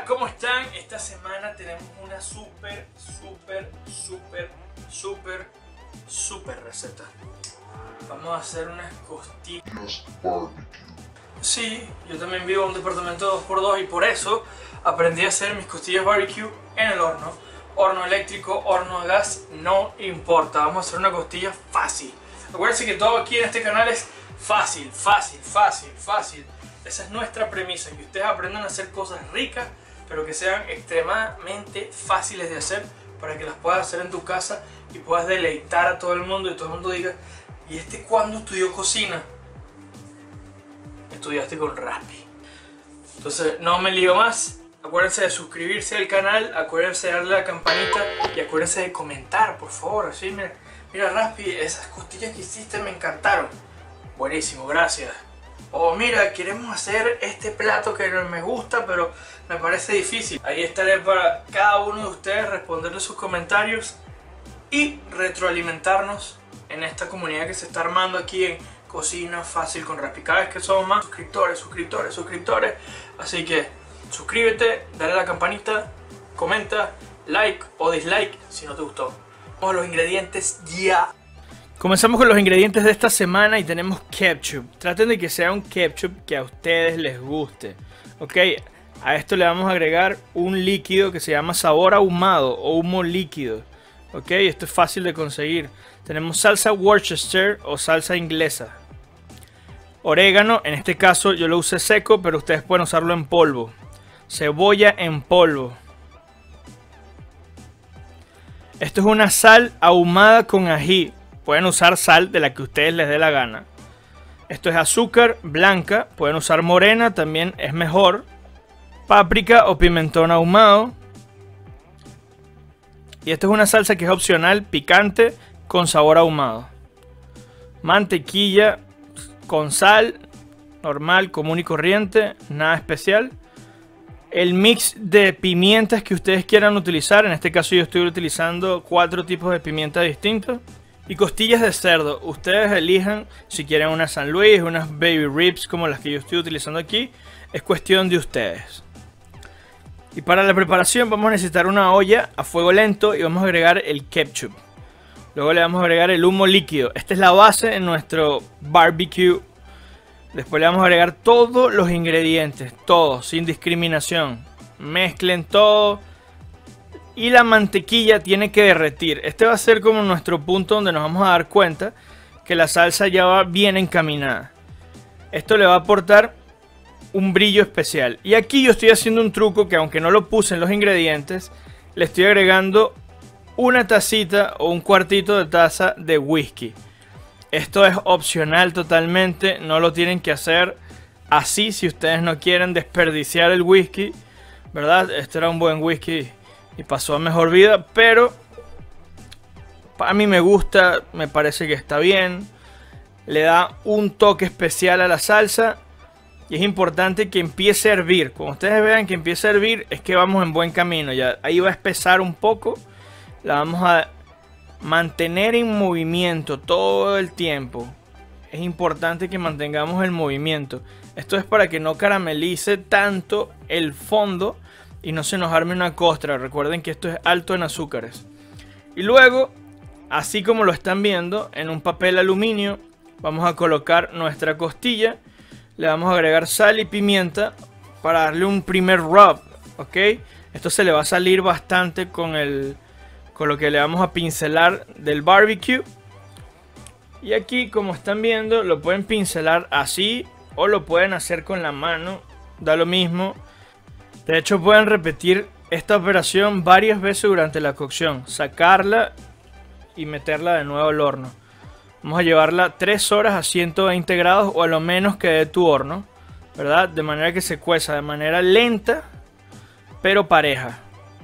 Hola, ¿cómo están? Esta semana tenemos una súper receta. Vamos a hacer unas costillas barbecue. Sí, yo también vivo en un departamento 2x2 y por eso aprendí a hacer mis costillas barbecue en el horno. Horno eléctrico, horno a gas, no importa. Vamos a hacer una costilla fácil. Acuérdense que todo aquí en este canal es fácil. Esa es nuestra premisa, que ustedes aprendan a hacer cosas ricas, pero que sean extremadamente fáciles de hacer para que las puedas hacer en tu casa y puedas deleitar a todo el mundo y todo el mundo diga: ¿y este cuándo estudió cocina? Estudiaste con Raspi. Entonces no me lío más. Acuérdense de suscribirse al canal, acuérdense de darle a la campanita y acuérdense de comentar, por favor. Así, mira Raspi, esas costillas que hiciste me encantaron. Buenísimo, gracias. O mira, queremos hacer este plato que no me gusta, pero me parece difícil. Ahí estaré para cada uno de ustedes responderle sus comentarios y retroalimentarnos en esta comunidad que se está armando aquí en Cocina Fácil con Raspi. Cada vez que somos más suscriptores. Así que suscríbete, dale a la campanita, comenta, like o dislike si no te gustó. Vamos a los ingredientes ya. Comenzamos con los ingredientes de esta semana y tenemos ketchup. Traten de que sea un ketchup que a ustedes les guste. Ok, a esto le vamos a agregar un líquido que se llama sabor ahumado o humo líquido. Ok, esto es fácil de conseguir. Tenemos salsa Worcester o salsa inglesa. Orégano, en este caso yo lo usé seco, pero ustedes pueden usarlo en polvo. Cebolla en polvo. Esto es una sal ahumada con ají. Pueden usar sal de la que ustedes les dé la gana. Esto es azúcar blanca. Pueden usar morena, también es mejor. Páprica o pimentón ahumado. Y esto es una salsa que es opcional, picante, con sabor ahumado. Mantequilla con sal, normal, común y corriente, nada especial. El mix de pimientas que ustedes quieran utilizar. En este caso yo estoy utilizando 4 tipos de pimienta distintos. Y costillas de cerdo, ustedes elijan si quieren unas San Luis, unas baby ribs como las que yo estoy utilizando aquí. Es cuestión de ustedes. Y para la preparación vamos a necesitar una olla a fuego lento y vamos a agregar el ketchup. Luego le vamos a agregar el humo líquido. Esta es la base en nuestro barbecue. Después le vamos a agregar todos los ingredientes, todos, sin discriminación. Mezclen todo. Y la mantequilla tiene que derretir. Este va a ser como nuestro punto donde nos vamos a dar cuenta que la salsa ya va bien encaminada. Esto le va a aportar un brillo especial. Y aquí yo estoy haciendo un truco que, aunque no lo puse en los ingredientes, le estoy agregando una tacita o un cuartito de taza de whisky. Esto es opcional totalmente, no lo tienen que hacer así si ustedes no quieren desperdiciar el whisky, ¿verdad? Este era un buen whisky y pasó a mejor vida, pero a mí me gusta, me parece que está bien. Le da un toque especial a la salsa y es importante que empiece a hervir. Cuando ustedes vean que empiece a hervir es que vamos en buen camino. Ya ahí va a espesar un poco. La vamos a mantener en movimiento todo el tiempo. Es importante que mantengamos el movimiento. Esto es para que no caramelice tanto el fondo y no se nos arme una costra. Recuerden que esto es alto en azúcares. Y luego, así como lo están viendo, en un papel aluminio vamos a colocar nuestra costilla. Le vamos a agregar sal y pimienta para darle un primer rub, ¿ok? Esto se le va a salir bastante con lo que le vamos a pincelar del barbecue. Y aquí, como están viendo, lo pueden pincelar así o lo pueden hacer con la mano. Da lo mismo. De hecho, pueden repetir esta operación varias veces durante la cocción. Sacarla y meterla de nuevo al horno. Vamos a llevarla 3 horas a 120 grados o a lo menos que dé tu horno, ¿verdad? De manera que se cueza de manera lenta, pero pareja.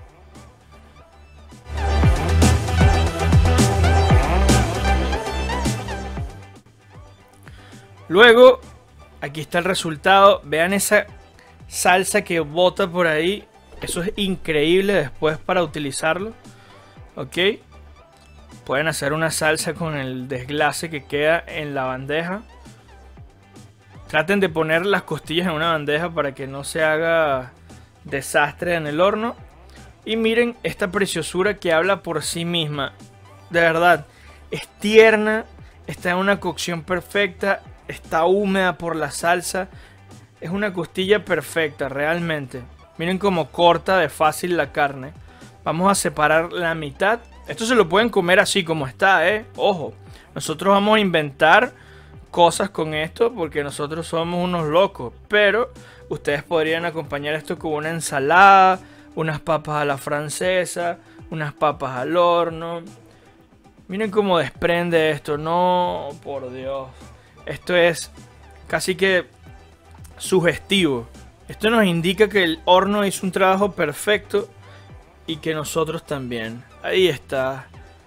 Luego, aquí está el resultado. Vean esa salsa que bota por ahí. Eso es increíble después para utilizarlo. Ok. Pueden hacer una salsa con el desglase que queda en la bandeja. Traten de poner las costillas en una bandeja para que no se haga desastre en el horno. Y miren esta preciosura que habla por sí misma. De verdad, es tierna, está en una cocción perfecta, está húmeda por la salsa. Es una costilla perfecta, realmente. Miren cómo corta de fácil la carne. Vamos a separar la mitad. Esto se lo pueden comer así como está, ojo. Nosotros vamos a inventar cosas con esto porque nosotros somos unos locos. Pero ustedes podrían acompañar esto con una ensalada, unas papas a la francesa, unas papas al horno. Miren cómo desprende esto. No, por Dios. Esto es casi que sugestivo. Esto nos indica que el horno hizo un trabajo perfecto y que nosotros también. Ahí está.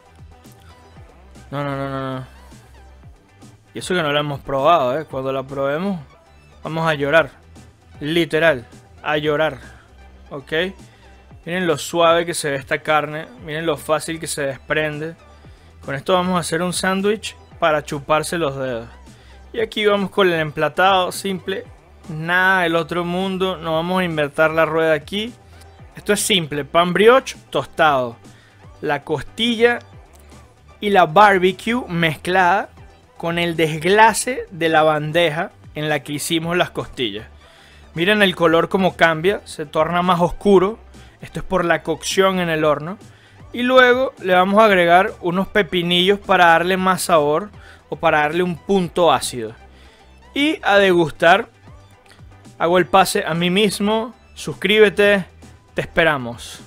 No. Y eso que no lo hemos probado, Cuando la probemos vamos a llorar. Literal, a llorar. ¿Ok? Miren lo suave que se ve esta carne. Miren lo fácil que se desprende. Con esto vamos a hacer un sándwich para chuparse los dedos. Y aquí vamos con el emplatado simple. Nada del otro mundo. No vamos a inventar la rueda aquí. Esto es simple. Pan brioche tostado. La costilla y la barbecue mezclada con el desglace de la bandeja en la que hicimos las costillas. Miren el color como cambia. Se torna más oscuro. Esto es por la cocción en el horno. Y luego le vamos a agregar unos pepinillos para darle más sabor o para darle un punto ácido. Y a degustar. Hago el pase a mí mismo. Suscríbete. Te esperamos.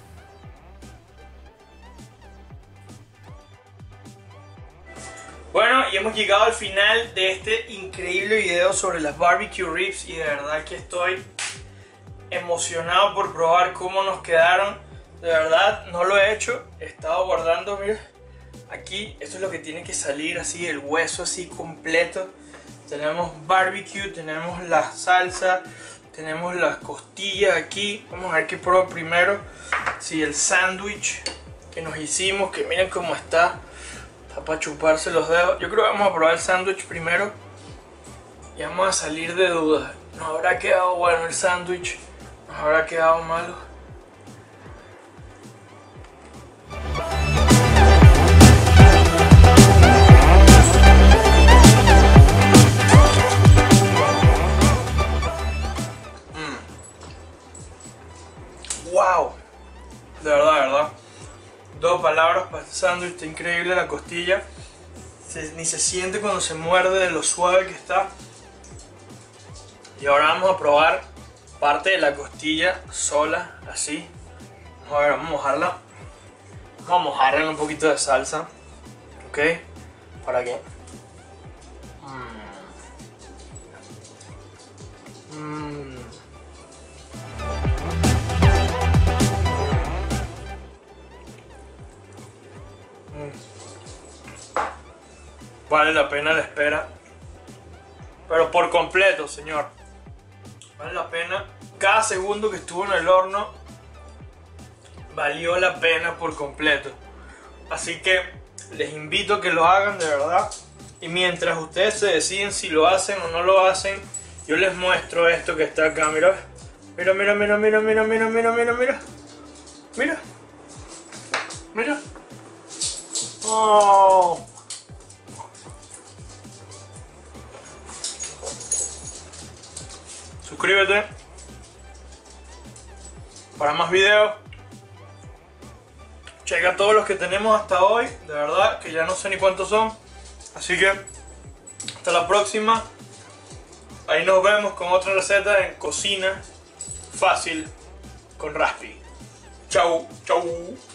Bueno, y hemos llegado al final de este increíble video sobre las barbecue ribs. Y de verdad que estoy emocionado por probar cómo nos quedaron. De verdad, no lo he hecho. He estado guardando, mira. Aquí, esto es lo que tiene que salir así, el hueso así completo. Tenemos barbecue, tenemos la salsa, tenemos las costillas aquí. Vamos a ver qué pruebo primero. Sí, el sándwich que nos hicimos, que miren cómo está. Está para chuparse los dedos. Yo creo que vamos a probar el sándwich primero. Y vamos a salir de dudas. ¿Nos habrá quedado bueno el sándwich? ¿Nos habrá quedado malo? ¡Wow! De verdad. Dos palabras para este sándwich. Está increíble la costilla. Ni se siente cuando se muerde de lo suave que está. Y ahora vamos a probar parte de la costilla sola, así. A ver, vamos a mojarla. Vamos a mojarla en un poquito de salsa. ¿Ok? ¿Para qué? Vale la pena la espera. Pero por completo, señor. Vale la pena. Cada segundo que estuvo en el horno valió la pena por completo. Así que les invito a que lo hagan de verdad. Y mientras ustedes se deciden si lo hacen o no lo hacen, yo les muestro esto que está acá. Mira. Mira. Mira. Oh. Suscríbete para más videos. Checa todos los que tenemos hasta hoy. De verdad que ya no sé ni cuántos son. Así que hasta la próxima. Ahí nos vemos con otra receta en cocina fácil con Raspi. Chau.